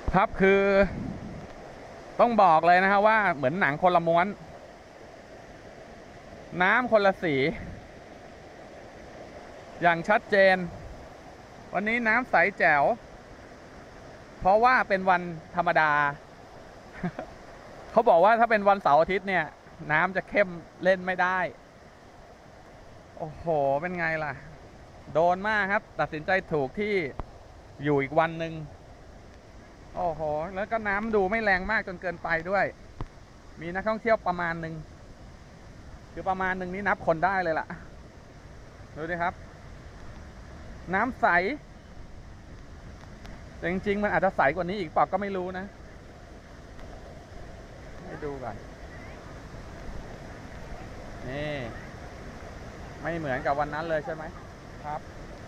ครับคือต้องบอกเลยนะฮะว่าเหมือนหนังคนละม้วนน้ำคนละสีอย่างชัดเจนวันนี้น้ำใสแจ๋วเพราะว่าเป็นวันธรรมดาเขาบอกว่าถ้าเป็นวันเสาร์อาทิตย์เนี่ยน้ำจะเข้มเล่นไม่ได้โอ้โหเป็นไงล่ะโดนมากครับตัดสินใจถูกที่อยู่อีกวันหนึ่งโอ้โหแล้วก็น้ำดูไม่แรงมากจนเกินไปด้วยมีนักท่องเที่ยวประมาณหนึ่งคือประมาณหนึ่งนี้นับคนได้เลยล่ะดูดิครับน้ำใสแต่จริงๆมันอาจจะใสกว่านี้อีกเปล่าก็ไม่รู้นะให้ดูก่อนนี่ไม่เหมือนกับวันนั้นเลยใช่ไหมครับ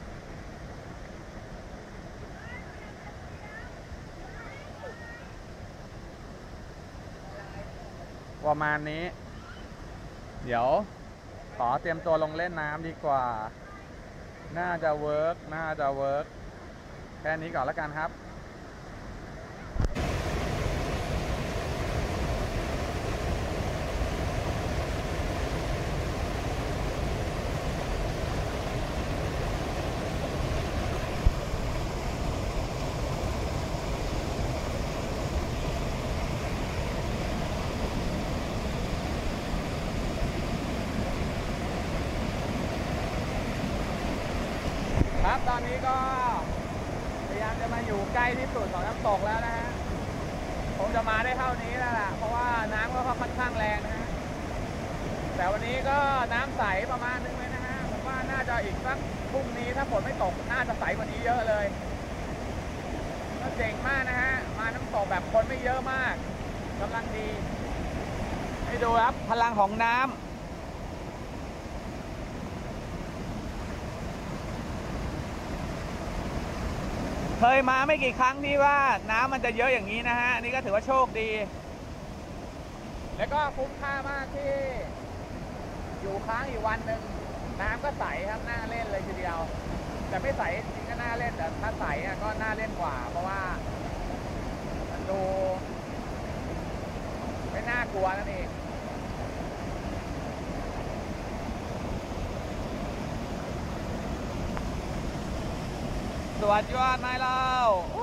ประมาณนี้เดี๋ยวขอเตรียมตัวลงเล่นน้ำดีกว่าน่าจะเวิร์กแค่นี้ก่อนแล้วกันครับครับตอนนี้ก็พยายามจะมาอยู่ใกล้ที่สุดของน้ำตกแล้วนะฮะผมจะมาได้เท่านี้แล้วล่ะเพราะว่าน้ำก็ค่อนข้างแรงนะฮะแต่วันนี้ก็น้ำใสประมาณนึงเลยนะฮะผมว่าน่าจะอีกสักพรุ่งนี้ถ้าฝนไม่ตกน่าจะใสกว่านี้เยอะเลยก็เจ๋งมากนะฮะมาน้ำตกแบบคนไม่เยอะมากกำลังดีให้ดูครับพลังของน้ำเคยมาไม่กี่ครั้งที่ว่าน้ำมันจะเยอะอย่างนี้นะฮะนี่ก็ถือว่าโชคดีแล้วก็คุ้มค่ามากที่อยู่ค้างอีกวันหนึ่งน้ำก็ใสครับน่าเล่นเลยทีเดียวแต่ไม่ใสจริงก็น่าเล่นแต่ถ้าใสก็น่าเล่นกว่าเพราะว่ามันดูไม่น่ากลัวนั่นเองสวัสดียอดนายเรา